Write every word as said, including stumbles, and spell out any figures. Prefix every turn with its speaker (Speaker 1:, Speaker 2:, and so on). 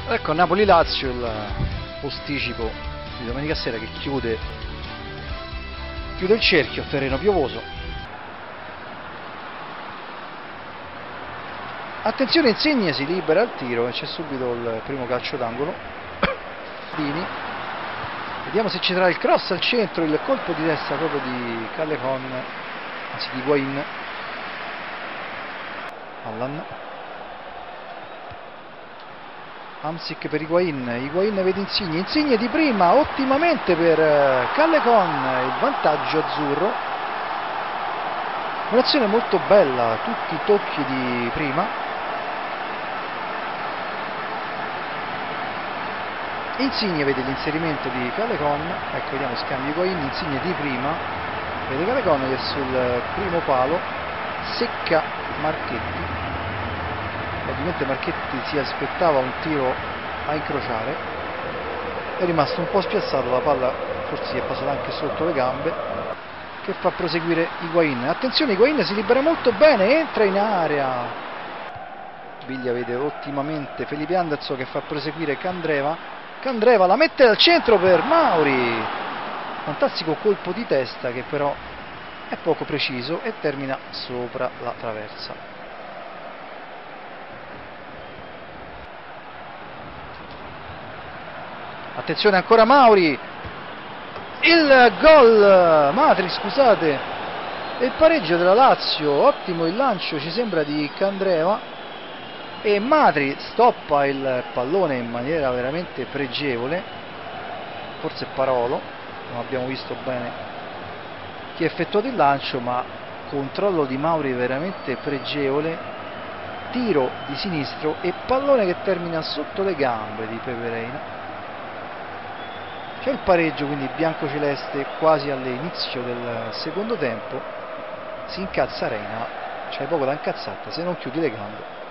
Speaker 1: Ecco, Napoli-Lazio, il posticipo di domenica sera che chiude, chiude il cerchio, terreno piovoso. Attenzione, Insigne si libera al tiro e c'è subito il primo calcio d'angolo. Dini. Vediamo se ci sarà il cross al centro, il colpo di testa proprio di Callejon, anzi di Higuain. Allan. Hamsik per Higuain, Higuain vede Insigne, Insigne di prima, ottimamente per Callejon, il vantaggio azzurro. Un'azione molto bella, tutti i tocchi di prima. Insigne vede l'inserimento di Callejon, ecco, vediamo scambio Higuain, Insigne di prima, vede Callejon che sul primo palo secca Marchetti. Ovviamente Marchetti si aspettava un tiro a incrociare, è rimasto un po' spiazzato, la palla forse gli è passata anche sotto le gambe, che fa proseguire Higuain. Attenzione, Higuain si libera molto bene, entra in area, Biglia vede ottimamente Felipe Anderson che fa proseguire Candreva, Candreva la mette al centro per Mauri, fantastico colpo di testa che però è poco preciso e termina sopra la traversa. Attenzione ancora Mauri, il gol, Matri scusate, e il pareggio della Lazio, ottimo il lancio ci sembra di Candreva e Matri stoppa il pallone in maniera veramente pregevole, forse Parolo, non abbiamo visto bene chi ha effettuato il lancio, ma controllo di Mauri veramente pregevole, tiro di sinistro e pallone che termina sotto le gambe di Pepe Reina. C'è il pareggio, quindi biancoceleste quasi all'inizio del secondo tempo, si incazza Reina, c'è poco da incazzare, se non chiudi le gambe